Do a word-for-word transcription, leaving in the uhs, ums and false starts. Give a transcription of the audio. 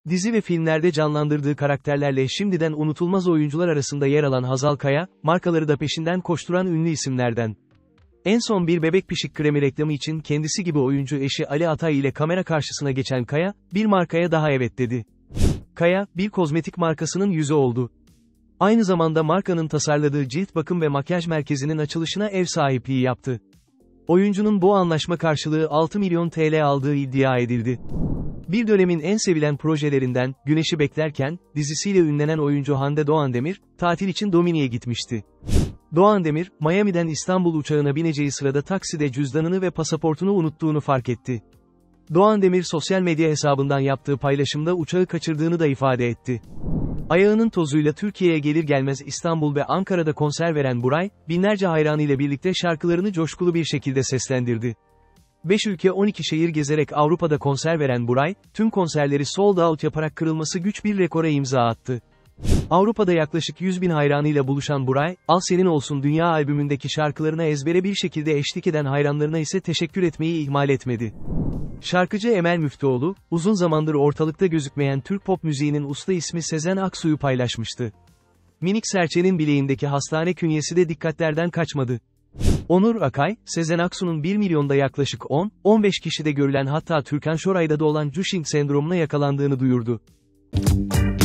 Dizi ve filmlerde canlandırdığı karakterlerle şimdiden unutulmaz oyuncular arasında yer alan Hazal Kaya, markaları da peşinden koşturan ünlü isimlerden. En son bir bebek pişik kremi reklamı için kendisi gibi oyuncu eşi Ali Atay ile kamera karşısına geçen Kaya, bir markaya daha evet dedi. Kaya, bir kozmetik markasının yüzü oldu. Aynı zamanda markanın tasarladığı cilt bakım ve makyaj merkezinin açılışına ev sahipliği yaptı. Oyuncunun bu anlaşma karşılığı altı milyon T L aldığı iddia edildi. Bir dönemin en sevilen projelerinden, Güneşi Beklerken, dizisiyle ünlenen oyuncu Hande Doğandemir, tatil için Domini'ye gitmişti. Doğandemir, Miami'den İstanbul uçağına bineceği sırada takside cüzdanını ve pasaportunu unuttuğunu fark etti. Doğandemir sosyal medya hesabından yaptığı paylaşımda uçağı kaçırdığını da ifade etti. Ayağının tozuyla Türkiye'ye gelir gelmez İstanbul ve Ankara'da konser veren Buray, binlerce hayranıyla birlikte şarkılarını coşkulu bir şekilde seslendirdi. beş ülke on iki şehir gezerek Avrupa'da konser veren Buray, tüm konserleri sold out yaparak kırılması güç bir rekora imza attı. Avrupa'da yaklaşık yüz bin hayranıyla buluşan Buray, Al Senin Olsun Dünya albümündeki şarkılarına ezbere bir şekilde eşlik eden hayranlarına ise teşekkür etmeyi ihmal etmedi. Şarkıcı Emel Müftüoğlu, uzun zamandır ortalıkta gözükmeyen Türk pop müziğinin usta ismi Sezen Aksu'yu paylaşmıştı. Minik serçenin bileğindeki hastane künyesi de dikkatlerden kaçmadı. Onur Akay, Sezen Aksu'nun bir milyonda yaklaşık on on beş kişide görülen hatta Türkan Şoray'da da olan Cushing sendromuna yakalandığını duyurdu.